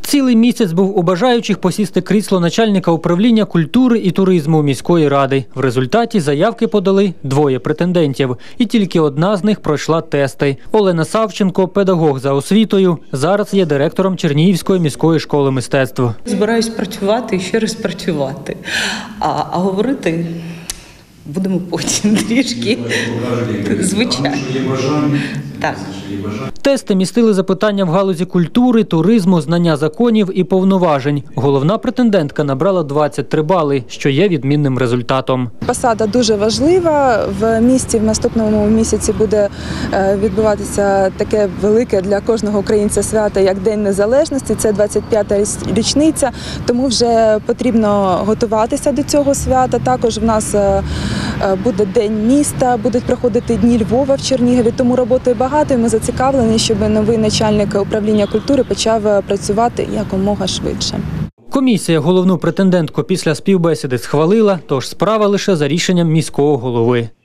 Цілий місяць був у бажаючих посісти крісло начальника управління культури і туризму міської ради. В результаті заявки подали 2 претендентів. І тільки одна з них пройшла тести. Олена Савченко, педагог за освітою, зараз є директором Чернігівської міської школи мистецтв. Збираюсь працювати і ще раз працювати. А говорити будемо потім трішки. Звичайно. Так. Тести містили запитання в галузі культури, туризму, знання законів і повноважень. Головна претендентка набрала 23 бали, що є відмінним результатом. Посада дуже важлива. В місті в наступному місяці буде відбуватися таке велике для кожного українця свято, як День Незалежності. Це 25-та річниця, тому вже потрібно готуватися до цього свята. Також в нас буде День міста, будуть проходити Дні Львова в Чернігові, тому роботи багато і ми зацікавлені, щоб новий начальник управління культури почав працювати якомога швидше. Комісія головну претендентку після співбесіди схвалила, тож справа лише за рішенням міського голови.